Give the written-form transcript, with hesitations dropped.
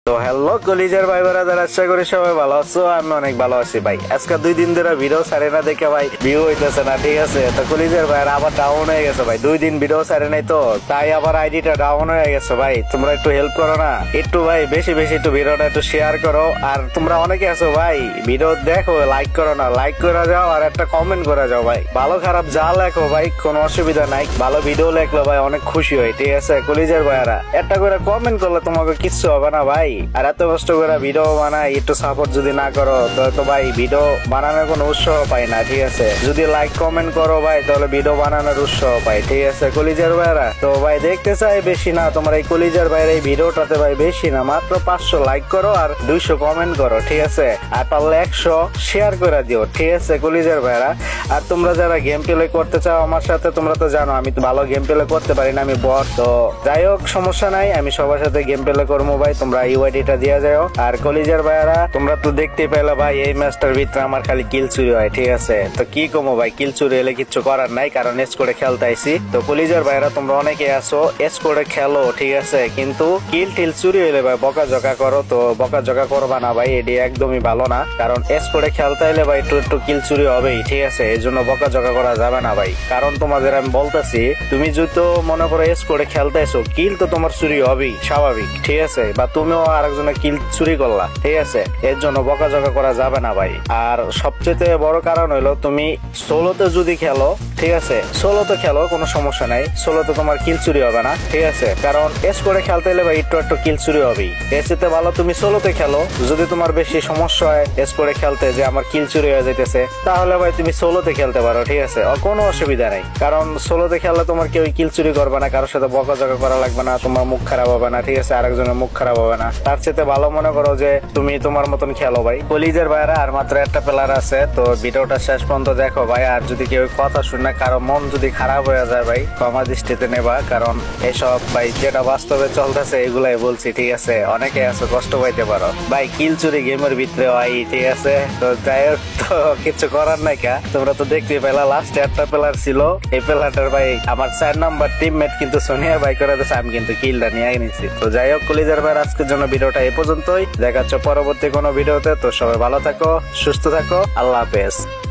তো হ্যালো কলিজার ভাই ব্রাদার, আশা করি সবাই ভালো আছো। আমি অনেক ভালো আছি ভাই। আজকে 2 দিন ধরে ভিডিও ছাড়ে না দেখে ভাই ভিউ হইতেছে না, ঠিক আছে। তো কলিজার ভাই আবার ডাউন হয়ে গেছে ভাই, 2 দিন ভিডিও ছাড়ে নাই তো তাই আবার আইডিটা ডাউন হয়ে গেছে ভাই। তোমরা একটু হেল্প করো না, একটু ভাই বেশি বেশি একটু ভিডিওটা একটু শেয়ার করো। আর তোমরা অনেকে আছো ভাই ভিডিও দেখো লাইক করো না, লাইক করে যাও আর একটা কমেন্ট করে যাও ভাই। ভালো খারাপ যা লেখো ভাই কোনো অসুবিধা নাই, ভালো ভিডিও লেখলো ভাই অনেক খুশি হয়, ঠিক আছে। কলিজার ভাইরা একটা করে কমেন্ট করলে তোমাকে কিচ্ছু হবে না ভাই। আর এত কষ্ট করে ভিডিও বানাই, একটু সাপোর্ট যদি না করো তো ভাই ভিডিও বানানোর কোনো উৎসাহ পাই না, ঠিক আছে। যদি লাইক কমেন্ট করো ভাই তাহলে ভিডিও বানানোর উৎসাহ পাই, ঠিক আছে কলিজার ভাইরা। তো ভাই দেখতে চাই বেশি না, তোমার এই কলিজার ভাইয়ের এই ভিডিওটাতে ভাই বেশি না, মাত্র 500 লাইক করো আর 200 কমেন্ট করো, ঠিক আছে। আর পারলে 100 শেয়ার করে দিও, ঠিক আছে কলিজার ভাইরা। আর তোমরা যারা গেম প্লে করতে চাও আমার সাথে, তোমরা তো জানো আমি তো ভালো গেম প্লে করতে পারি না, আমি বট। তো যাই হোক সমস্যা নাই, আমি সবার সাথে গেম প্লে করবো ভাই। তোমরা ইউআইডিটা দিয়ে যাও। আর কলিজার ভাইরা তোমরা তো দেখতে পেলে ভাই এই ম্যাচটার ভিতরে আমার খালি কিল চুরি হয়, ঠিক আছে। তো কি কমো ভাই, কিল চুরি হলে কিচ্ছু করার নাই, কারণ এস করে খেলতে আইসি। তো কলিজার ভাইরা তোমরা অনেকে আসো এস করে খেলো, ঠিক আছে, কিন্তু কিল টিল চুরি হলে ভাই বকা জকা করো। তো বকা জকা করবা না ভাই, এটি একদমই ভালো না, কারণ এস করে খেলতে হলে ভাই একটু কিল চুরি হবেই, ঠিক আছে। এই জন্য বকা জকা করা যাবে না ভাই। কারণ তোমাদের আমি বলতেছি, তুমি যদি মনে করো এস করে খেলতে এসো, কিল তো তোমার চুরি হবেই স্বাভাবিক, ঠিক আছে। বা তুমিও আরেকজনের কিল চুরি করলা, ঠিক আছে। এর জন্য বকা জকা করা যাবে না ভাই। আর সবচেয়ে বড় কারণ হলো তুমি সোলোতে যদি খেলো, ঠিক আছে, সোলোতে খেলো কোনো সমস্যা নাই, সোলোতে তোমার কিল চুরি হবে না, ঠিক আছে। কারণ এস করে খেলতে হলে ভাই একটু কিল চুরি হবেই। এসিতে ভালো তুমি সোলোতে খেলো। যদি তোমার বেশি সমস্যা হয় এস করে খেলতে যে আমার কিল চুরি হয়ে যাইতেছে, তাহলে ভাই তুমি সোলোতে খেলতে পারো, ঠিক আছে, কোনো অসুবিধা নাই। কারণ সোলোতে খেললে তোমার কেউ কিল চুরি করবে না, কারোর সাথে বকা জকা করা লাগবে না, তোমার মুখ খারাপ হবে না, ঠিক আছে, আরেকজনের মুখ খারাপ হবে না। তার সাথে ভালো মনে করো যে তুমি তোমার মতন খেলো ভাই। কলিজার ভাইরা আর মাত্র একটা প্লেয়ার আছে, তো ভিডিওটা শেষ পর্যন্ত দেখো ভাই। আর যদি কেউ কথা শুনে কারো মন যদি খারাপ হয়ে যায় ভাই ক্ষমা দৃষ্টিতে নেবা, কারণ এসব ভাই যেটা বাস্তবে চলতেছে এগুলাই বলছি, ঠিক আছে। অনেকে আছে কষ্ট পাইতে পারো ভাই, কিল চুরি গেমের ভিতরে হয়, ঠিক আছে। তো যাই হোক, তো কিছু করার নাই কা, তোমরা তো দেখতে পেলা লাস্টে একটা প্লেয়ার ছিল, এই প্লেয়ারটার ভাই আমার 4 নাম্বার টিমমেট কিন্তু সোনিয়া ভাই করে দিয়েছে, আমি কিন্তু কিলটা নিয়ে নিছি। তো যাই হোক কলিজার ভাই আজকের জন্য ভিডিওটা এই পর্যন্তই, দেখা হচ্ছে পরবর্তী কোনো ভিডিওতে। তো সবাই ভালো থাকো, সুস্থ থাকো, আল্লাহ হাফেজ।